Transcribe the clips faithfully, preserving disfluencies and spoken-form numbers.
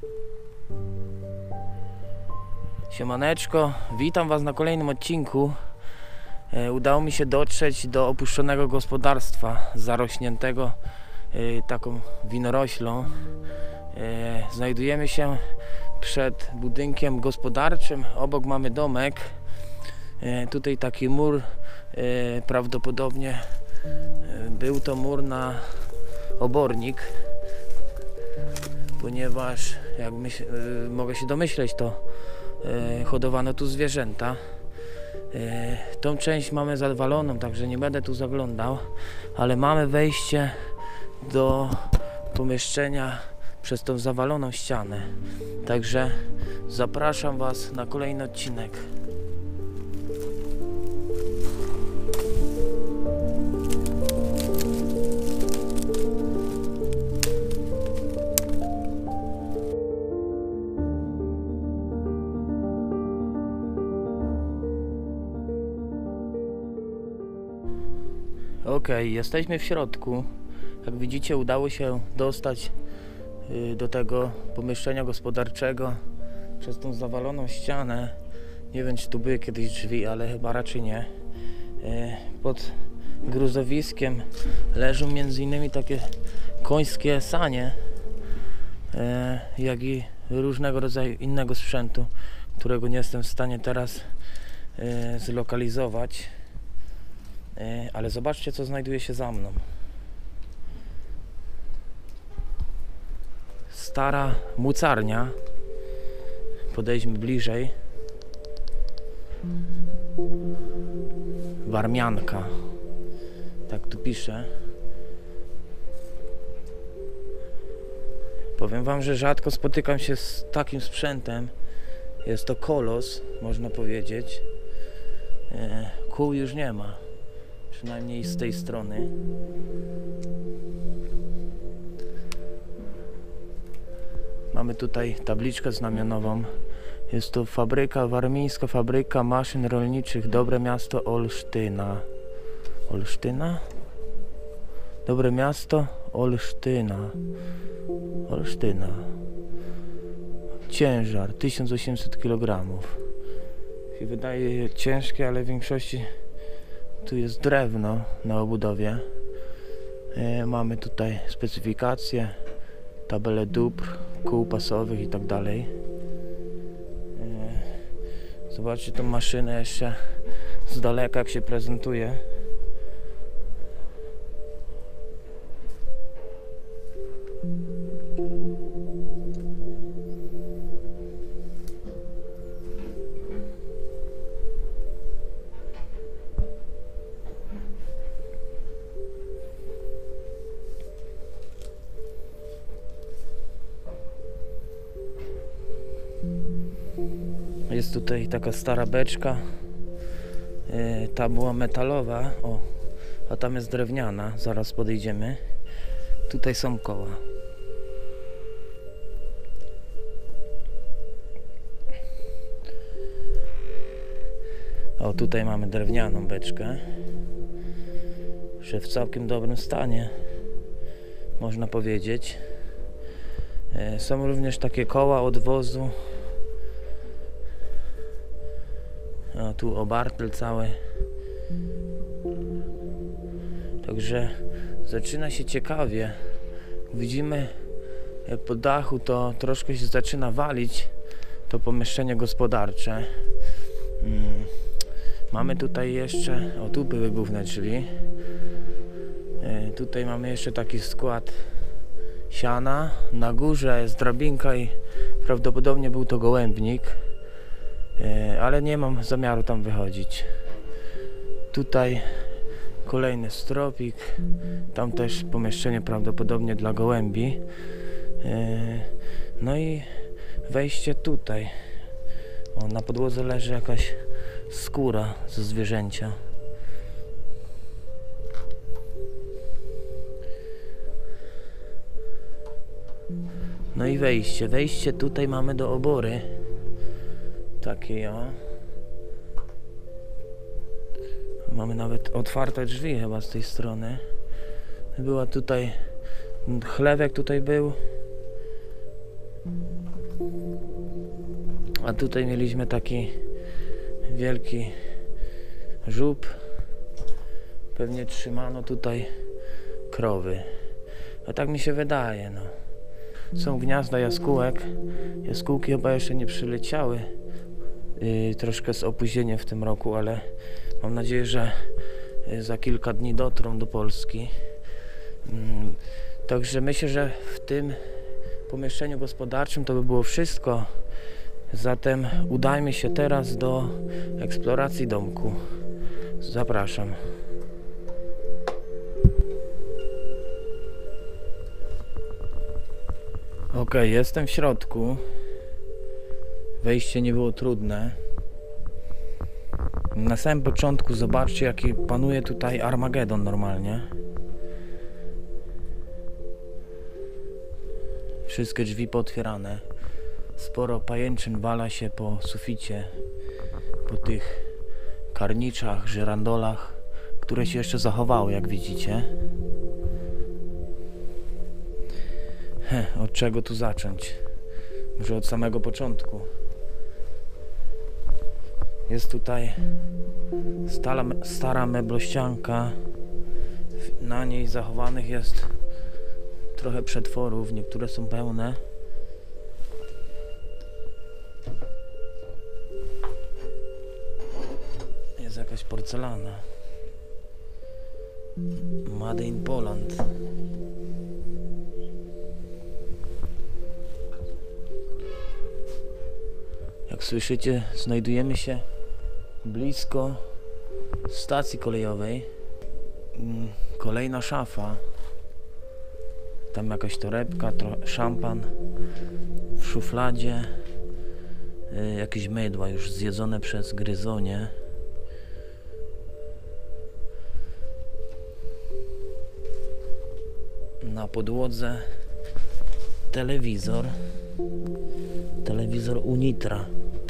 Siemaneczko, witam Was na kolejnym odcinku. e, Udało mi się dotrzeć do opuszczonego gospodarstwa zarośniętego e, taką winoroślą. e, Znajdujemy się przed budynkiem gospodarczym, obok mamy domek. e, Tutaj taki mur, e, prawdopodobnie e, był to mur na obornik, ponieważ jak myśl, e, mogę się domyśleć, to e, hodowano tu zwierzęta. e, Tą część mamy zawaloną, także nie będę tu zaglądał, ale mamy wejście do pomieszczenia przez tą zawaloną ścianę. Także zapraszam Was na kolejny odcinek. Ok, jesteśmy w środku. Jak widzicie, udało się dostać y, do tego pomieszczenia gospodarczego przez tą zawaloną ścianę. Nie wiem, czy tu były kiedyś drzwi, ale chyba raczej nie. Y, pod gruzowiskiem leżą między innymi takie końskie sanie, y, jak i różnego rodzaju innego sprzętu, którego nie jestem w stanie teraz y, zlokalizować. Ale zobaczcie, co znajduje się za mną. Stara mucarnia. Podejdźmy bliżej. Warmianka. Tak tu pisze. Powiem Wam, że rzadko spotykam się z takim sprzętem. Jest to kolos, można powiedzieć. Kół już nie ma. Przynajmniej z tej strony. Mamy tutaj tabliczkę znamionową. Jest to fabryka, warmińska fabryka maszyn rolniczych, Dobre Miasto Olsztyna. Olsztyna? Dobre Miasto Olsztyna. Olsztyna. Ciężar tysiąc osiemset kilogramów. Się wydaje ciężkie, ale w większości tu jest drewno na obudowie. E, mamy tutaj specyfikacje, tabelę dóbr, kół pasowych i tak dalej. E, zobaczcie tą maszynę jeszcze z daleka, jak się prezentuje. Jest tutaj taka stara beczka. Yy, ta była metalowa, o, a tam jest drewniana. Zaraz podejdziemy. Tutaj są koła. O, tutaj mamy drewnianą beczkę. Że w całkiem dobrym stanie, można powiedzieć. Yy, są również takie koła od wozu. A tu obartel cały. Także zaczyna się ciekawie. Widzimy, jak po dachu to troszkę się zaczyna walić to pomieszczenie gospodarcze. Hmm. Mamy tutaj jeszcze, o tu były główne drzwi. E, tutaj mamy jeszcze taki skład siana. Na górze jest drabinka i prawdopodobnie był to gołębnik. Ale nie mam zamiaru tam wychodzić. Tutaj kolejny stropik. Tam też pomieszczenie prawdopodobnie dla gołębi. No i wejście tutaj. O, na podłodze leży jakaś skóra ze zwierzęcia. No i wejście. Wejście tutaj mamy do obory. Takie ja. Mamy nawet otwarte drzwi chyba z tej strony. Była tutaj chlewek tutaj był. A tutaj mieliśmy taki wielki żub. Pewnie trzymano tutaj krowy. A tak mi się wydaje, no. Są gniazda jaskółek. Jaskółki chyba jeszcze nie przyleciały. Yy, troszkę z opóźnieniem w tym roku, ale mam nadzieję, że za kilka dni dotrą do Polski. Yy, także myślę, że w tym pomieszczeniu gospodarczym to by było wszystko. Zatem udajmy się teraz do eksploracji domku. Zapraszam. Ok, jestem w środku. Wejście nie było trudne. Na samym początku zobaczcie, jaki panuje tutaj Armagedon normalnie. Wszystkie drzwi pootwierane. Sporo pajęczyn wala się po suficie, po tych karniczach, żyrandolach, które się jeszcze zachowały, jak widzicie. Heh, od czego tu zacząć? Może od samego początku. Jest tutaj stara, stara meblościanka. Na niej zachowanych jest trochę przetworów, niektóre są pełne. Jest jakaś porcelana. Made in Poland. Jak słyszycie, znajdujemy się blisko stacji kolejowej. Kolejna szafa. Tam jakaś torebka, szampan w szufladzie. Jakieś mydła już zjedzone przez gryzonie. Na podłodze telewizor. Telewizor Unitra.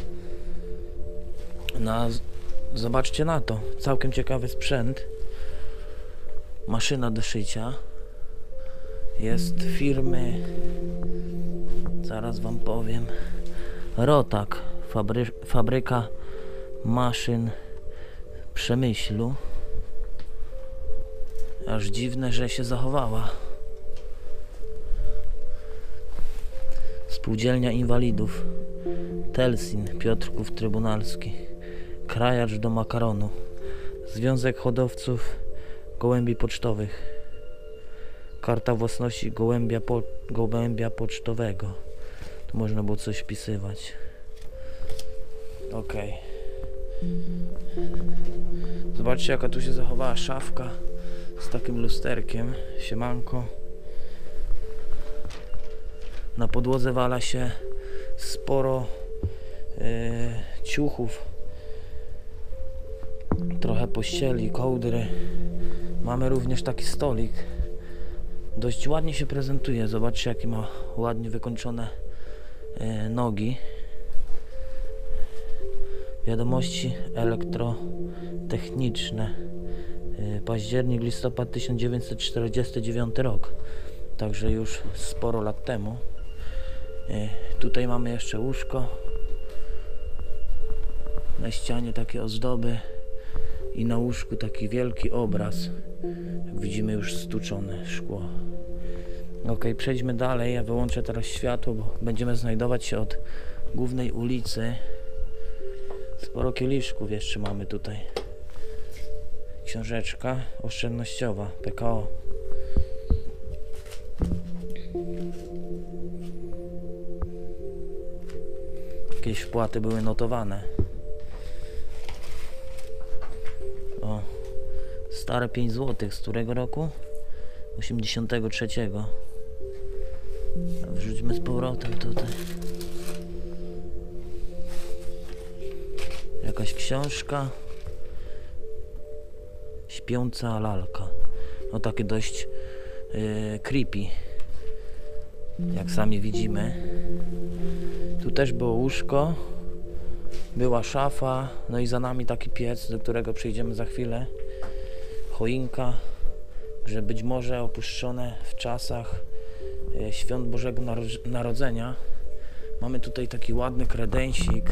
No, zobaczcie na to. Całkiem ciekawy sprzęt. Maszyna do szycia. Jest firmy, zaraz wam powiem, Rotak, fabry, fabryka maszyn w Przemyślu. Aż dziwne, że się zachowała. Spółdzielnia Inwalidów, Telsin, Piotrków Trybunalski, Krajacz do makaronu, Związek Hodowców Gołębi Pocztowych, Karta własności gołębia, po, gołębia pocztowego. Tu można było coś wpisywać. Ok. Zobaczcie, jaka tu się zachowała szafka z takim lusterkiem. Siemanko. Na podłodze wala się sporo yy, ciuchów. Trochę pościeli, kołdry. Mamy również taki stolik. Dość ładnie się prezentuje. Zobaczcie, jakie ma ładnie wykończone yy, nogi. Wiadomości elektrotechniczne. Yy, październik, listopad tysiąc dziewięćset czterdziesty dziewiąty rok. Także już sporo lat temu. Yy, tutaj mamy jeszcze łóżko. Na ścianie takie ozdoby. I na łóżku taki wielki obraz. Jak widzimy, już stuczone szkło. Ok, przejdźmy dalej. Ja wyłączę teraz światło, bo będziemy znajdować się od głównej ulicy. Sporo kieliszków jeszcze mamy tutaj. Książeczka oszczędnościowa, P K O. Jakieś wpłaty były notowane. O, stare pięć złotych. Z którego roku? osiemdziesiątego trzeciego. Wrzućmy z powrotem tutaj. Jakaś książka. Śpiąca lalka. No takie dość yy, creepy. Jak sami widzimy. Tu też było łóżko. Była szafa. No i za nami taki piec, do którego przejdziemy za chwilę. Choinka. Że być może opuszczone w czasach yy, Świąt Bożego Narodzenia. Mamy tutaj taki ładny kredensik,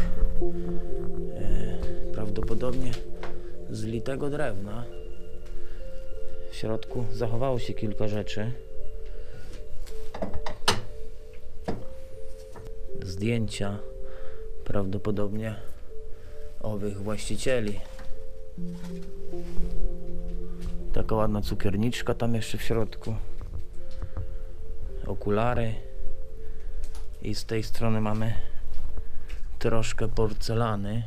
e, prawdopodobnie z litego drewna. W środku zachowało się kilka rzeczy. Zdjęcia prawdopodobnie owych właścicieli. Taka ładna cukierniczka tam jeszcze w środku. Okulary. I z tej strony mamy troszkę porcelany.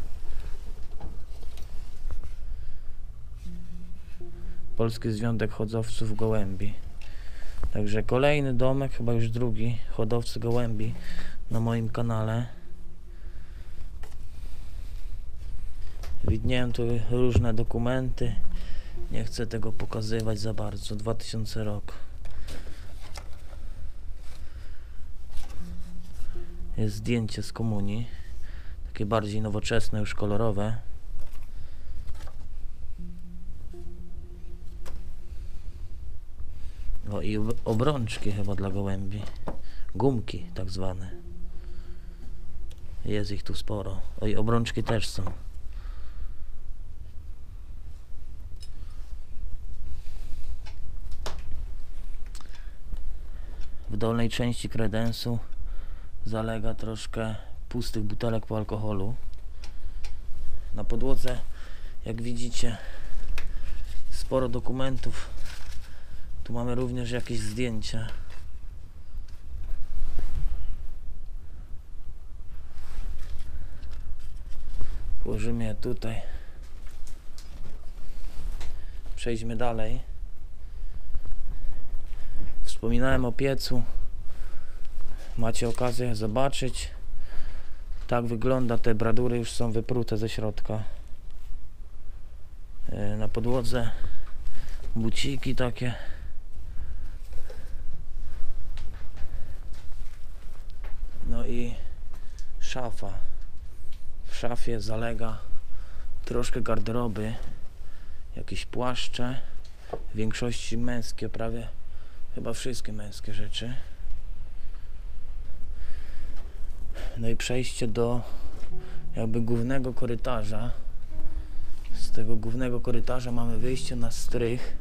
Polski Związek Hodowców Gołębi. Także kolejny domek, chyba już drugi, hodowcy gołębi na moim kanale. Widnieją tu różne dokumenty. Nie chcę tego pokazywać za bardzo. dwa tysiące rok. Jest zdjęcie z komunii. Takie bardziej nowoczesne, już kolorowe. O, i obrączki chyba dla gołębi. Gumki tak zwane. Jest ich tu sporo. O, i obrączki też są. W dolnej części kredensu zalega troszkę pustych butelek po alkoholu. Na podłodze, jak widzicie, sporo dokumentów. Tu mamy również jakieś zdjęcia. Włożymy je tutaj. Przejdźmy dalej. Wspominałem o piecu. Macie okazję zobaczyć. Tak wygląda. Te bradury już są wyprute ze środka. Na podłodze buciki takie. No i szafa. W szafie zalega troszkę garderoby. Jakieś płaszcze. W większości męskie, prawie chyba wszystkie męskie rzeczy. No i przejście do jakby głównego korytarza. Z tego głównego korytarza mamy wyjście na strych.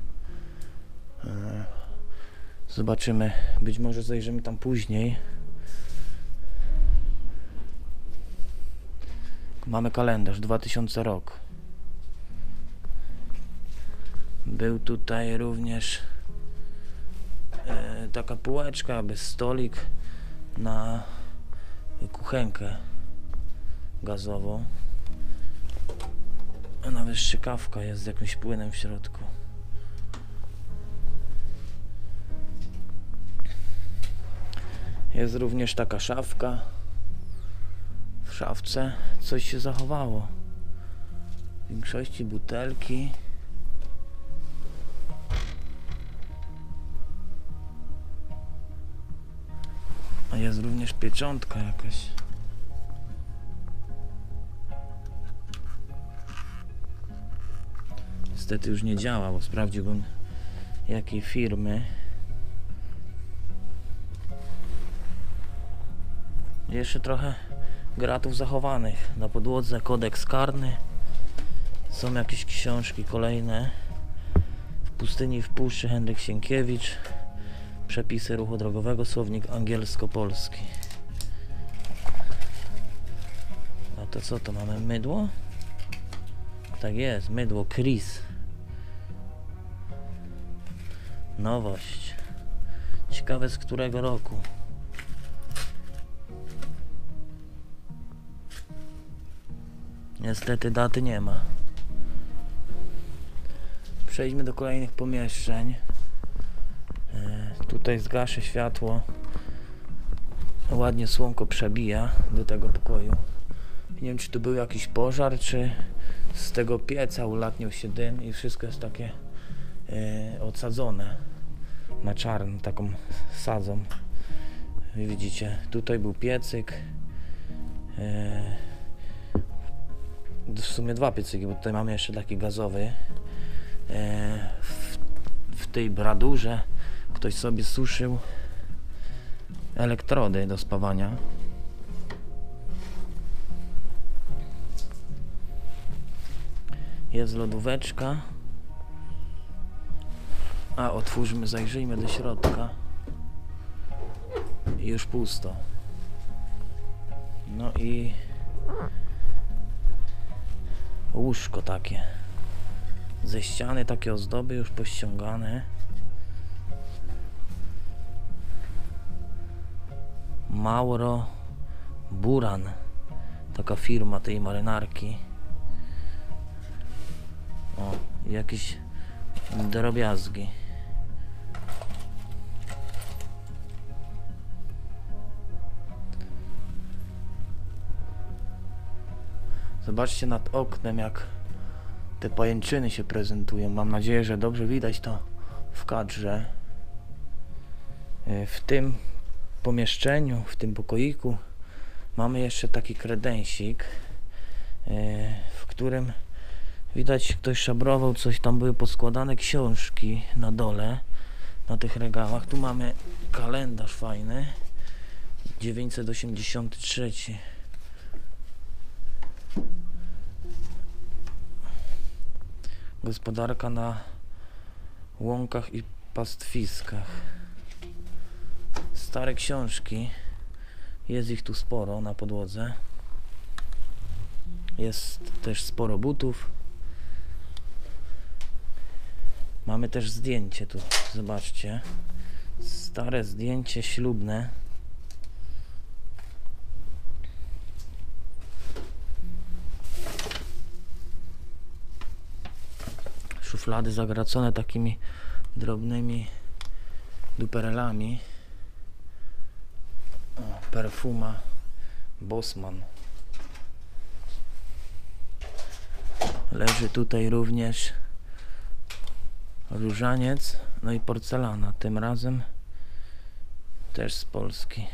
Zobaczymy, być może zajrzymy tam później. Mamy kalendarz, dwa tysiące rok. Był tutaj również e, taka półeczka, jakby stolik na kuchenkę gazową. A nawet strzykawka jest z jakimś płynem w środku. Jest również taka szafka. W szafce coś się zachowało. W większości butelki. A jest również pieczątka jakaś. Niestety już nie działa, bo sprawdziłbym jakiej firmy. Jeszcze trochę gratów zachowanych. Na podłodze kodeks karny. Są jakieś książki kolejne. W pustyni i w puszczy Henryk Sienkiewicz. Przepisy ruchu drogowego, słownik angielsko-polski. A to co to mamy? Mydło? Tak jest, mydło Chris. Nowość. Ciekawe z którego roku. Niestety daty nie ma. Przejdźmy do kolejnych pomieszczeń. E, tutaj zgaszę światło. Ładnie słonko przebija do tego pokoju. Nie wiem, czy tu był jakiś pożar, czy z tego pieca ulatniał się dym i wszystko jest takie e, odsadzone na czarno, taką sadzą. Widzicie, tutaj był piecyk. E, w sumie dwa piecyki, bo tutaj mamy jeszcze taki gazowy. E, w, w tej bradurze ktoś sobie suszył elektrody do spawania. Jest lodóweczka. A otwórzmy, zajrzyjmy do środka. I już pusto. No i łóżko takie. Ze ściany takie ozdoby już pościągane. Mauro Buran, taka firma tej marynarki. O, jakieś drobiazgi. Zobaczcie nad oknem, jak te pajęczyny się prezentują. Mam nadzieję, że dobrze widać to w kadrze. W tym pomieszczeniu, w tym pokoiku mamy jeszcze taki kredensik, w którym widać, ktoś szabrował coś, tam były poskładane książki na dole, na tych regałach. Tu mamy kalendarz fajny, dziewięćset osiemdziesiąty trzeci. Gospodarka na łąkach i pastwiskach. Stare książki, jest ich tu sporo na podłodze. Jest też sporo butów. Mamy też zdjęcie tu, zobaczcie. Stare zdjęcie ślubne. Szuflady zagracone takimi drobnymi duperelami. O, perfuma Bossman. Leży tutaj również różaniec, no i porcelana, tym razem też z Polski.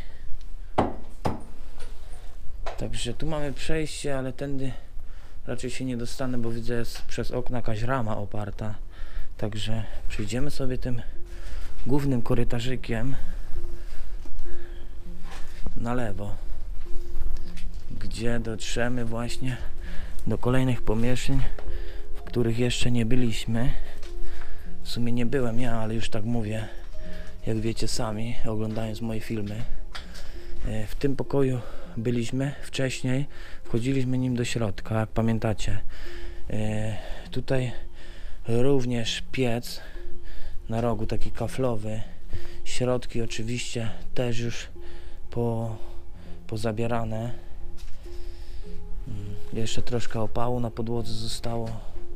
Także tu mamy przejście, ale tędy raczej się nie dostanę, bo widzę, jest przez okna jakaś rama oparta. Także przejdziemy sobie tym głównym korytarzykiem na lewo, gdzie dotrzemy właśnie do kolejnych pomieszczeń, w których jeszcze nie byliśmy. W sumie nie byłem ja, ale już tak mówię, jak wiecie sami, oglądając moje filmy. W tym pokoju byliśmy wcześniej, wchodziliśmy nim do środka, jak pamiętacie. Tutaj również piec na rogu, taki kaflowy. Środki oczywiście też już po, pozabierane. Jeszcze troszkę opału na podłodze zostało.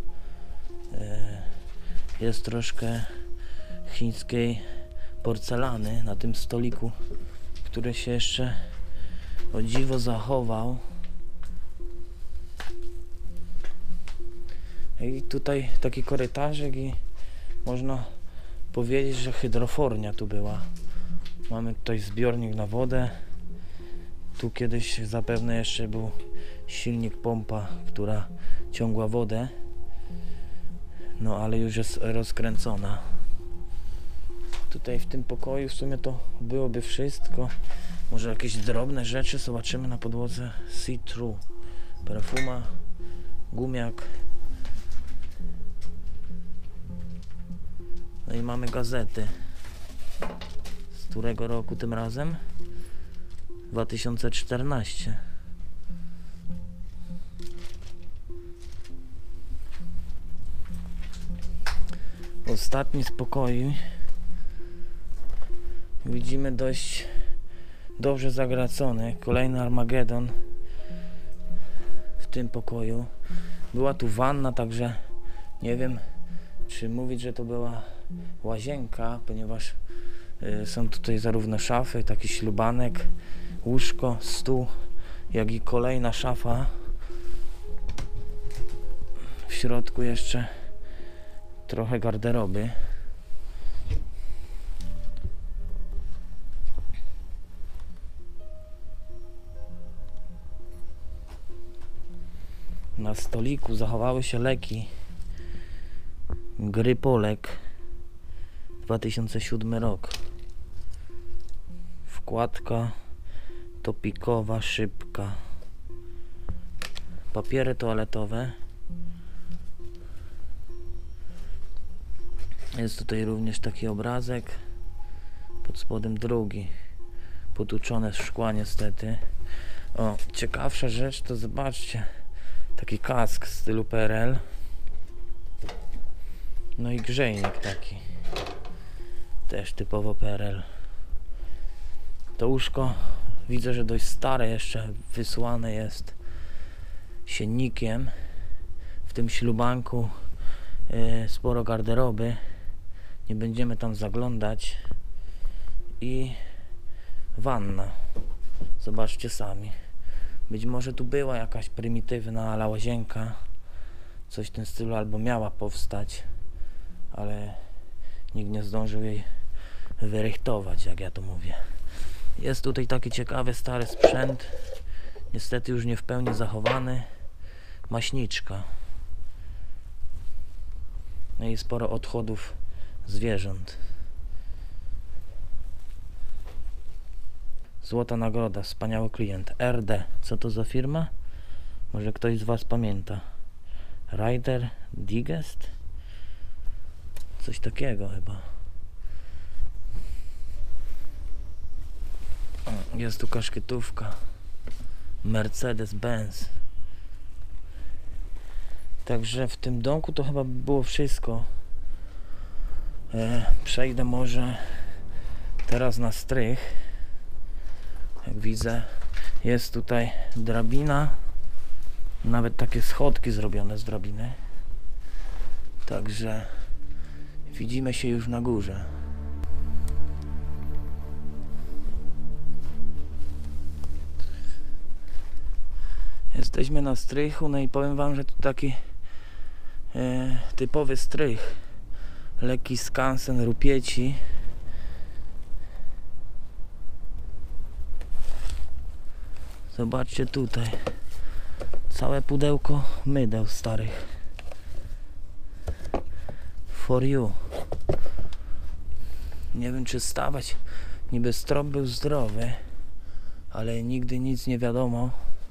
Jest troszkę chińskiej porcelany na tym stoliku, który się jeszcze o dziwo zachował. I tutaj taki korytarzyk i można powiedzieć, że hydrofornia tu była. Mamy tutaj zbiornik na wodę. Tu kiedyś zapewne jeszcze był silnik, pompa, która ciągła wodę. No ale już jest rozkręcona. Tutaj w tym pokoju w sumie to byłoby wszystko. Może jakieś drobne rzeczy zobaczymy na podłodze. See through. Perfuma, gumiak. No i mamy gazety. Z którego roku tym razem? dwa tysiące czternasty. Ostatni z pokoi. Widzimy dość dobrze zagracony. Kolejny Armagedon w tym pokoju. Była tu wanna, także nie wiem, czy mówić, że to była łazienka, ponieważ y, są tutaj zarówno szafy, taki ślubanek, łóżko, stół, jak i kolejna szafa. W środku jeszcze trochę garderoby. Na stoliku zachowały się leki. Grypolek, dwa tysiące siódmy rok. Wkładka topikowa, szybka. Papiery toaletowe. Jest tutaj również taki obrazek, pod spodem drugi, potłuczone szkła niestety. O, ciekawsza rzecz to zobaczcie, taki kask w stylu P R L, no i grzejnik taki, też typowo P R L. To łóżko widzę, że dość stare jeszcze, wysłane jest siennikiem. W tym ślubanku yy, sporo garderoby, nie będziemy tam zaglądać. I wanna, zobaczcie sami. Być może tu była jakaś prymitywna łazienka, coś w tym stylu, albo miała powstać, ale nikt nie zdążył jej wyrychtować, jak ja to mówię. Jest tutaj taki ciekawy stary sprzęt, niestety już nie w pełni zachowany. Maśniczka. No i sporo odchodów zwierząt. Złota nagroda, wspaniały klient. R D. Co to za firma? Może ktoś z Was pamięta. Rider Digest? Coś takiego chyba. O, jest tu kaszkietówka. Mercedes-Benz. Także w tym domku to chyba było wszystko. E, przejdę może teraz na strych. Jak widzę, jest tutaj drabina, nawet takie schodki zrobione z drabiny. Także widzimy się już na górze. Jesteśmy na strychu, no i powiem Wam, że to taki e, typowy strych. Lekki skansen rupieci. Zobaczcie tutaj, całe pudełko mydeł starych. For you. Nie wiem, czy stawać, niby strop był zdrowy, ale nigdy nic nie wiadomo.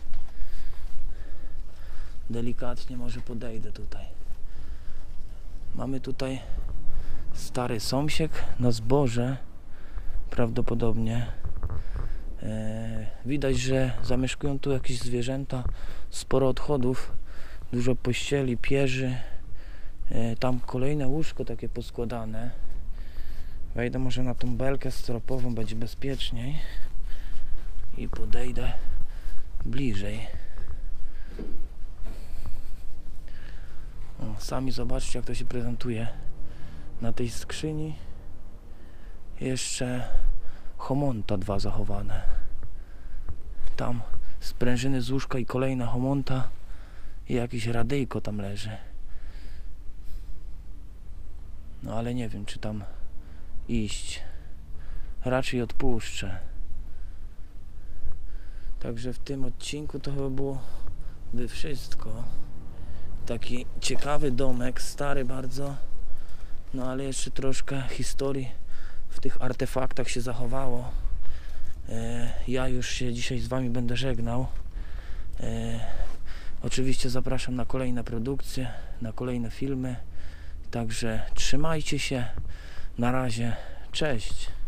Delikatnie może podejdę tutaj. Mamy tutaj stary sąsiek na zboże, prawdopodobnie. E, widać, że zamieszkują tu jakieś zwierzęta, sporo odchodów, dużo pościeli, pierzy. E, tam kolejne łóżko takie poskładane. Wejdę może na tą belkę stropową, będzie bezpieczniej i podejdę bliżej. O, sami zobaczcie, jak to się prezentuje. Na tej skrzyni jeszcze homonta dwa zachowane. Tam sprężyny z łóżka i kolejna homonta i jakieś radyjko tam leży. No ale nie wiem, czy tam iść. Raczej odpuszczę. Także w tym odcinku to chyba byłoby wszystko. Taki ciekawy domek, stary bardzo. No ale jeszcze troszkę historii w tych artefaktach się zachowało. E, ja już się dzisiaj z Wami będę żegnał. E, oczywiście zapraszam na kolejne produkcje, na kolejne filmy. Także trzymajcie się. Na razie. Cześć.